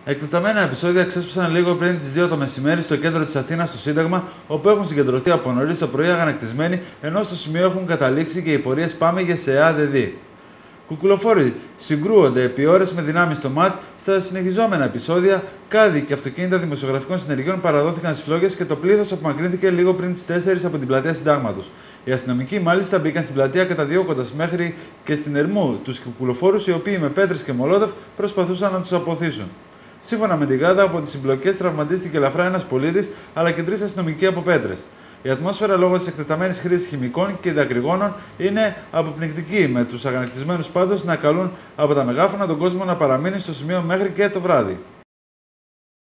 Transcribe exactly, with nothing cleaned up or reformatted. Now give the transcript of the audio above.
Εκτεταμένα επεισόδια ξέσπασαν λίγο πριν τις δύο το μεσημέρι στο κέντρο της Αθήνας, στο Σύνταγμα, όπου έχουν συγκεντρωθεί από νωρίς το πρωί αγανακτισμένοι, ενώ στο σημείο έχουν καταλήξει και οι πορείες Πάμε για ΣΕΑ ΔΕΔΗ. Κουκουλοφόροι συγκρούονται επί ώρες με δυνάμεις στο ΜΑΤ. Στα συνεχιζόμενα επεισόδια, κάδοι και αυτοκίνητα δημοσιογραφικών συνεργείων παραδόθηκαν στις φλόγες και το πλήθος απομακρύνθηκε λίγο πριν τις τέσσερις από την πλατεία Συντάγματος. Οι αστυνομικοί μάλιστα μπήκαν στην πλατεία καταδιώκοντας μέχρι και στην Ερμού τους κουκουλοφόρους, οι οποίοι με πέτρες και μολότοφ προσπαθούσαν να τους αποθήσουν. Σύμφωνα με την Γάδα, από τις συμπλοκές τραυματίστηκε ελαφρά ένας πολίτης, αλλά και τρεις αστυνομικοί από πέτρες. Η ατμόσφαιρα λόγω της εκτεταμένης χρήσης χημικών και δακρυγόνων είναι αποπνικτική, με τους αγανακτισμένους πάντως να καλούν από τα μεγάφωνα τον κόσμο να παραμείνει στο σημείο μέχρι και το βράδυ.